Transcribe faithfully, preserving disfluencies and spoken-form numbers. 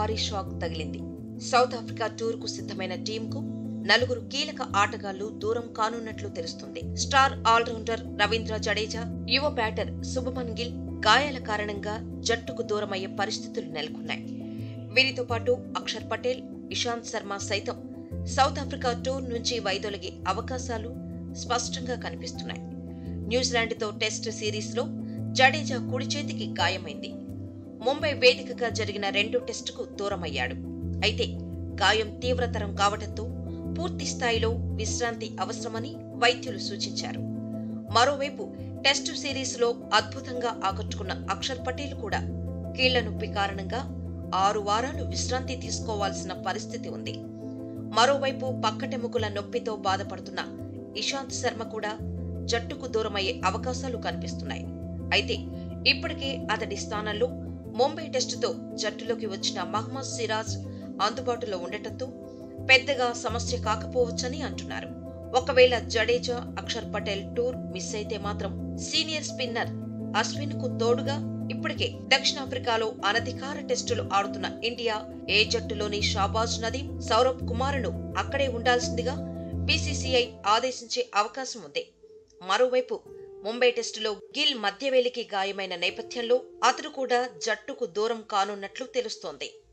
భారీ షాక్ తగిలింది. South Africa tour కు సిద్ధమైన టీంకు నలుగురు కీలక ఆటగాళ్లు దూరం కానున్నట్లు తెలుస్తుంది. స్టార్ ఆల్రౌండర్ రవీంద్ర జడేజా, యువ బ్యాటర్ శుభమన్ గిల్ గాయాల కారణంగా జట్టుకు దూరమయ్యే పరిస్థితులు నెలకొన్నాయి. వీరితో పాటు అక్షర్ పటేల్, ఇషాంత్ శర్మ సైతం సౌత్ ఆఫ్రికా టూర్ నుంచి వైదొలిగే అవకాశాలు స్పష్టంగా కనిపిస్తున్నాయి. న్యూజిలాండ్తో టెస్ట్ సిరీస్లో జడేజా కుడి చేతికి గాయమైంది. ముంబై వేదికగా జరిగిన రెండో టెస్టుకు దూరమయ్యాడు. అయితే గాయం తీవ్రతరం కావడంతో పూర్తి స్థాయిలో విశ్రాంతి అవసరమని వైద్యులు సూచించారు. మరోవైపు టెస్టు సిరీస్లో అద్భుతంగా ఆకట్టుకున్న అక్షర్ పటేల్ కూడా కీళ్ల నొప్పి కారణంగా ఆరు వారాలు విశ్రాంతి తీసుకోవాల్సిన పరిస్థితి ఉంది. మరోవైపు పక్కటెముకల నొప్పితో బాధపడుతున్న ఇషాంత్ శర్మ కూడా జట్టుకు దూరమయ్యే అవకాశాలు కనిపిస్తున్నాయి. అయితే ఇప్పటికే అతడి స్థానంలో ముంబై టెస్టుతో జట్టులోకి వచ్చిన మహ్మద్ సిరాజ్ అందుబాటులో ఉండటంతో పెద్దగా సమస్య కాకపోవచ్చని అంటున్నారు. ఒకవేళ జడేజా, అక్షర్ పటేల్ టూర్ మిస్ అయితే మాత్రం సీనియర్ స్పిన్నర్ అశ్విన్ కు తోడుగా ఇప్పటికే దక్షిణాఫ్రికాలో అనధికార టెస్టులు ఆడుతున్న ఇండియా ఏ జట్టులోని షాబాజ్ నదీం, సౌరభ్ కుమార్ను అక్కడే ఉండాల్సిందిగా బీసీసీఐ ఆదేశించే అవకాశం ఉంది. మరోవైపు ముంబై టెస్టులో గిల్ మధ్యవేలికి గాయమైన నేపథ్యంలో అతడు కూడా జట్టుకు దూరం కానున్నట్లు తెలుస్తోంది.